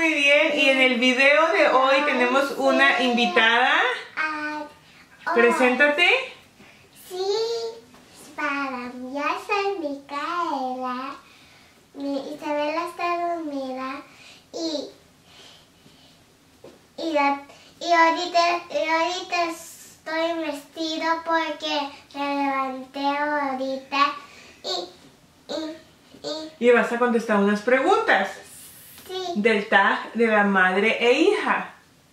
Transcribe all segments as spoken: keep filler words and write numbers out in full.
muy bien. Y en el video de hoy tenemos una invitada. Preséntate. Sí, para mí, yo soy Micaela. Mi Isabela está dormida y, y, la, y, ahorita, y ahorita estoy vestido porque me levanté ahorita y, y, y, Y vas a contestar unas preguntas. Sí. Del tag de la madre e hija.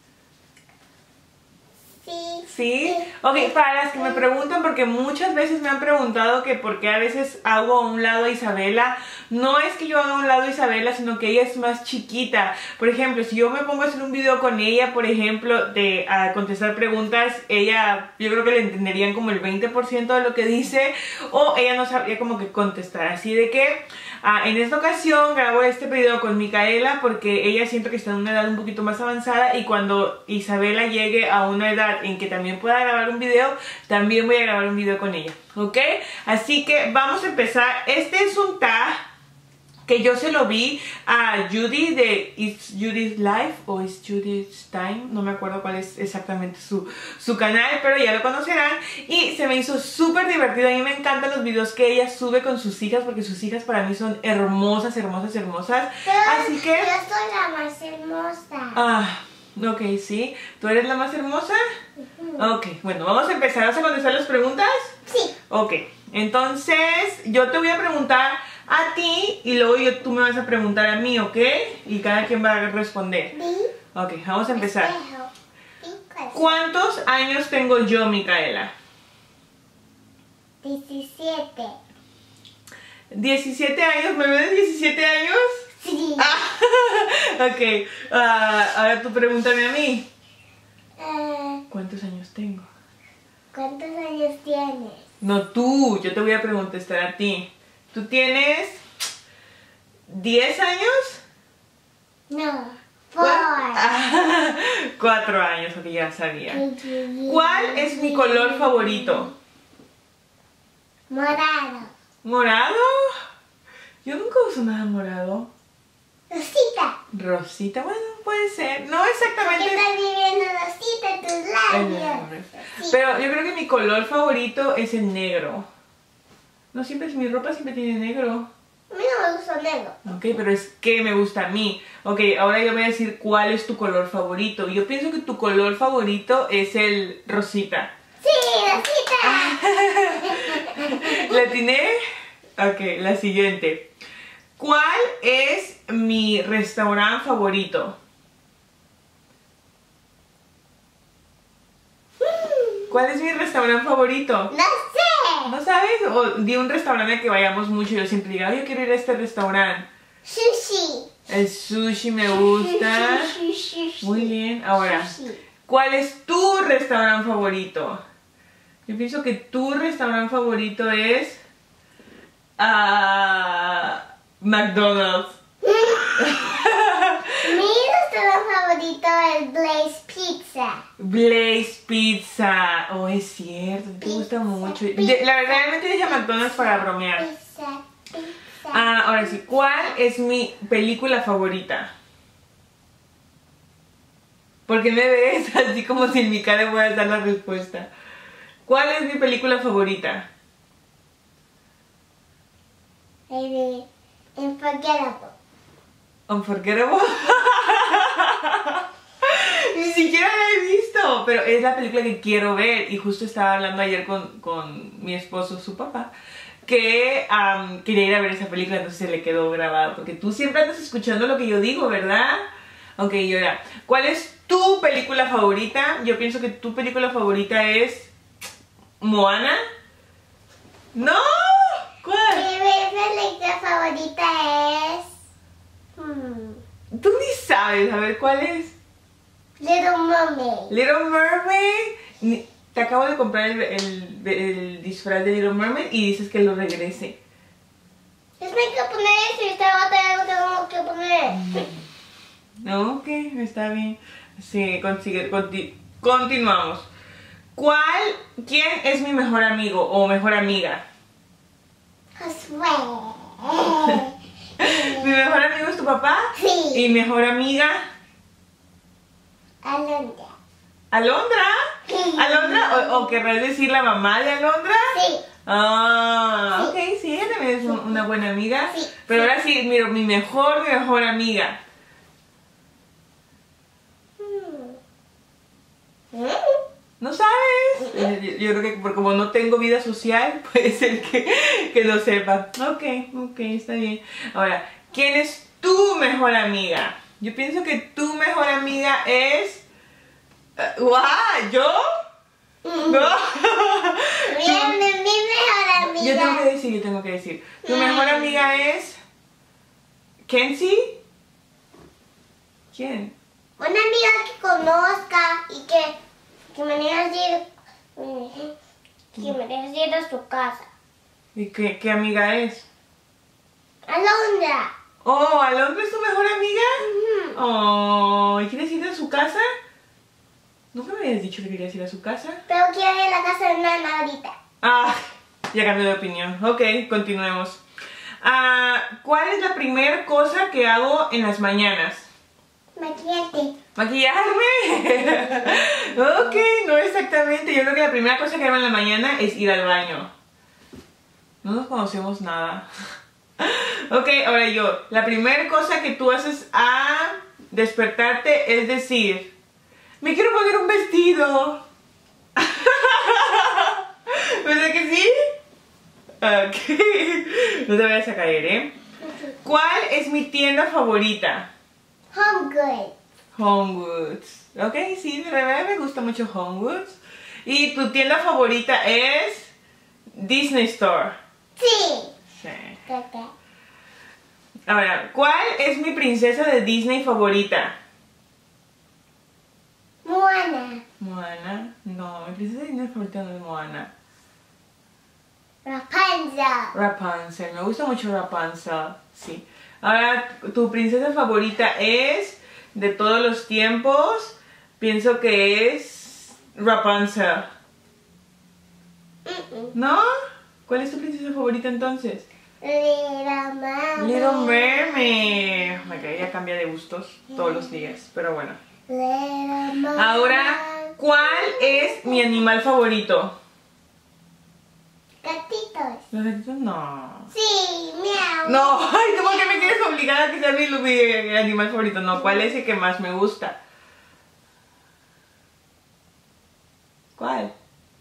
Sí. ¿Sí? Ok, para las que me preguntan, porque muchas veces me han preguntado que por qué a veces hago a un lado a Isabela. No es que yo haga a un lado a Isabela, sino que ella es más chiquita. Por ejemplo, si yo me pongo a hacer un video con ella, por ejemplo, de a contestar preguntas, ella, yo creo que le entenderían como el veinte por ciento de lo que dice, o ella no sabría como que contestar. Así de que ah, en esta ocasión grabo este video con Micaela porque ella siento que está en una edad un poquito más avanzada, y cuando Isabela llegue a una edad en que también pueda grabar un video, también voy a grabar un video con ella, ¿ok? Así que vamos a empezar. Este es un tag que yo se lo vi a Judy de It's Judy's Life o It's Judy's Time, no me acuerdo cuál es exactamente su, su canal, pero ya lo conocerán, y se me hizo súper divertido. A mí me encantan los videos que ella sube con sus hijas, porque sus hijas para mí son hermosas, hermosas, hermosas. Pero Así que... yo soy la más hermosa. Ah, ok, sí. ¿Tú eres la más hermosa? Uh-huh. Ok, bueno, vamos a empezar. ¿Vas a contestar las preguntas? Sí. Ok, entonces yo te voy a preguntar a ti y luego yo, tú me vas a preguntar a mí, ¿ok? Y cada quien va a responder. ¿Sí? Ok, vamos a empezar. Espejo. ¿Cuántos años tengo yo, Micaela? diecisiete. ¿diecisiete años? ¿Me ves de diecisiete años? Sí. Ah, ok, uh, ahora tú pregúntame a mí. Uh, ¿Cuántos años tengo? ¿Cuántos años tienes? No, tú, yo te voy a preguntar a ti. ¿Tú tienes diez años? No, four. Ah, cuatro años, ok, ya sabía. ¿Cuál es mi color favorito? Morado. ¿Morado? Yo nunca uso nada morado. Rosita. Rosita, bueno, puede ser. No ¿Qué exactamente. estás viviendo rosita en tus labios? Sí. Pero yo creo que mi color favorito es el negro. No siempre, mi ropa siempre tiene negro. A mí no me gusta negro. Ok, pero es que me gusta a mí. Ok, ahora yo voy a decir cuál es tu color favorito. Yo pienso que tu color favorito es el rosita. Sí, rosita. ¿La atiné? Ok, la siguiente. ¿Cuál es mi restaurante favorito? ¿Cuál es mi restaurante favorito? No sé. ¿No sabes? O di un restaurante al que vayamos mucho y yo siempre diga, yo quiero ir a este restaurante. Sushi. El sushi me gusta. Sushi, sushi. Muy bien. Ahora, Sushi. ¿cuál es tu restaurante favorito? Yo pienso que tu restaurante favorito es... ah, McDonald's. Mi restaurante favorito es Blaze Pizza. Blaze Pizza. Oh, es cierto, te Pizza, gusta mucho. pizza, De- la verdad, realmente dije McDonald's para bromear. Pizza, pizza. Ah, ahora sí, ¿cuál es mi película favorita? Porque me ves así como si en mi cara voy a dar la respuesta. ¿Cuál es mi película favorita? Maybe Unforgettable. Unforgettable. Ni siquiera la he visto, pero es la película que quiero ver. Y justo estaba hablando ayer con, con mi esposo, su papá, que um, quería ir a ver esa película, entonces se le quedó grabado. Porque tú siempre andas escuchando lo que yo digo, ¿verdad? Ok, y ahora, ¿cuál es tu película favorita? Yo pienso que tu película favorita es... ¿Moana? ¡No! ¿Cuál? Mi película favorita es... Hmm, Tú ni sabes, a ver, ¿cuál es? Little Mermaid. Little Mermaid. Ni- Te acabo de comprar el, el- el disfraz de Little Mermaid y dices que lo regrese. Es mi que poner eso y esta otra lo tengo que poner. No, ok, está bien. Sí, consigue, conti- continuamos. ¿Cuál, quién es mi mejor amigo o mejor amiga? Josué. ¿Mi mejor amigo es tu papá? Sí. Sí. ¿Y mejor amiga? Alondra. ¿Alondra? Sí. ¿Alondra? ¿O, o querrás decir la mamá de Alondra? Sí. Ah, Sí. ok, sí, ella también es un- una buena amiga. Sí. Pero ahora sí, mira, mi mejor, mi mejor amiga. Mm. ¿No sabes? Eh, Yo, yo creo que por como no tengo vida social, puede ser que, que no sepa. Ok, ok, está bien. Ahora, ¿quién es tu mejor amiga? Yo pienso que tu mejor amiga es... Uh, ¡Guau! ¿Yo? No. Bien, mi mejor amiga. Yo tengo que decir, yo tengo que decir. Tu mejor amiga es... ¿Kenzie? ¿Quién? Una amiga que conozca y que, que me dejas ir, que me dejas ir a su casa. ¿Y qué, qué amiga es? Alondra. Oh, ¿Alondra es tu mejor amiga? Ujú. Oh, ¿y quieres ir a su casa? ¿Nunca me habías dicho que querías ir a su casa? Pero quiero ir a la casa de Nana ahorita. Ah, ya cambié de opinión. Ok, continuemos. Ah, ¿cuál es la primera cosa que hago en las mañanas? Maquillate. ¿Maquillarme? Ok, no exactamente. Yo creo que la primera cosa que hago en la mañana es ir al baño. No nos conocemos nada. Ok, ahora yo. La primera cosa que tú haces a despertarte es decir, me quiero poner un vestido. ¿Verdad que sí? Ok. No te vayas a caer, ¿eh? ¿Cuál es mi tienda favorita? Home Good. HomeGoods. Ok, sí, de verdad me gusta mucho HomeGoods. ¿Y tu tienda favorita es Disney Store? Sí. Sí. Caca. Ahora, ¿cuál es mi princesa de Disney favorita? Moana. Moana. No, mi princesa de Disney favorita no es Moana. Rapunzel. Rapunzel. Me gusta mucho Rapunzel. Sí. Ahora, tu princesa favorita es de todos los tiempos. Pienso que es Rapunzel. Mm-mm. ¿No? ¿Cuál es tu princesa favorita entonces? Little Mermaid. Little Mermaid. Oh my God, ella cambia de gustos todos los días, pero bueno. Little Mermaid. Ahora, ¿cuál es mi animal favorito? Gatitos. ¿Los gatitos? No. Sí, miau. No, ay, ¿cómo que me quieres obligada a que sea mi, mi animal favorito? No, ¿cuál es el que más me gusta? ¿Cuál?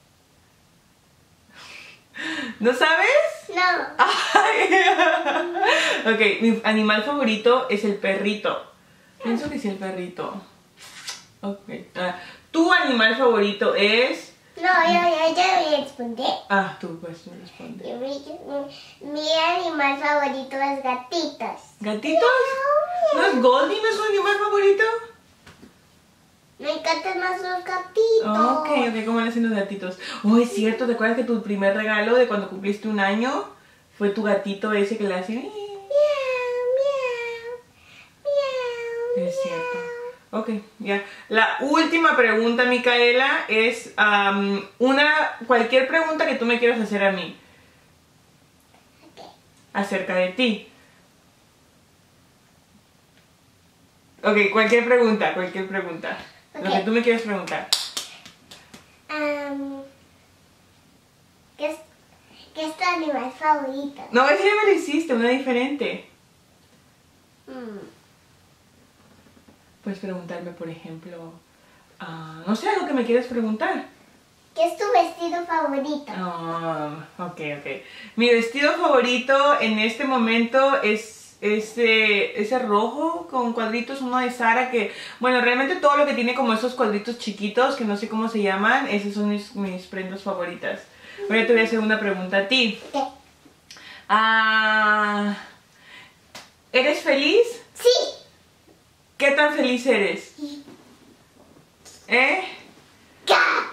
¿No sabes? No. Ay. Ok, mi animal favorito es el perrito. Pienso que sí, el perrito. Ok. ah, ¿Tu animal favorito es? No, yo, yo, yo voy a responder. Ah, tú pues me respondes. Yo voy- Mi, mi animal favorito es gatitos. ¿Gatitos? ¿No es Goldie? ¿No es su animal favorito? Me encantan más los gatitos. Ok, ok, ¿cómo le hacen los gatitos? Oh, es cierto, ¿te acuerdas que tu primer regalo de cuando cumpliste un año fue tu gatito ese que le hace? Miau, miau, miau, Es cierto. Ok, ya. La última pregunta, Micaela, es am, una cualquier pregunta que tú me quieras hacer a mí Ok. acerca de ti. Ok, cualquier pregunta, cualquier pregunta. Lo Ok. que tú me quieras preguntar. Am, ¿qué, es, ¿Qué es tu animal favorito? No, ese ya me lo hiciste, una diferente. Mm, Puedes preguntarme, por ejemplo, ah, no sé, algo que me quieras preguntar. ¿Qué es tu vestido favorito? Ah, ok, ok. Mi vestido favorito en este momento es ese, ese rojo con cuadritos, uno de Sara que, bueno, realmente todo lo que tiene como esos cuadritos chiquitos, que no sé cómo se llaman, esas son mis, mis prendas favoritas. Ahora te voy a hacer una pregunta a ti. ¿Qué? Ah, ¿eres feliz? Sí. ¿Qué tan feliz eres? ¿Eh? ¿Qué?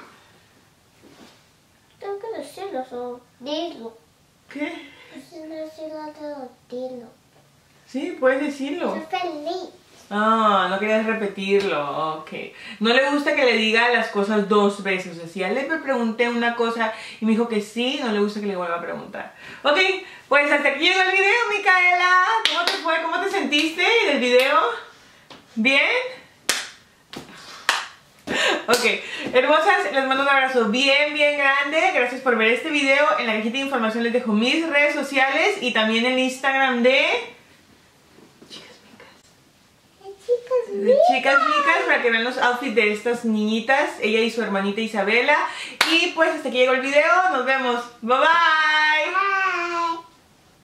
Tengo que decirlo, o dilo. ¿Qué? Tengo que decirlo, todo, dilo. Sí, puedes decirlo. Soy feliz. Ah, no querías repetirlo, ok. No le gusta que le diga las cosas dos veces. O sea, si ya le pregunté una cosa y me dijo que sí, no le gusta que le vuelva a preguntar. Ok, pues hasta aquí llegó el video, Micaela. ¿Cómo te fue? ¿Cómo te sentiste del video? ¿Bien? Ok, hermosas, les mando un abrazo bien, bien grande. Gracias por ver este video. En la cajita de información les dejo mis redes sociales y también el Instagram de Chicas Micas. De Chicas Micas, para que vean los outfits de estas niñitas, ella y su hermanita Isabela. Y pues hasta aquí llegó el video. Nos vemos. Bye bye.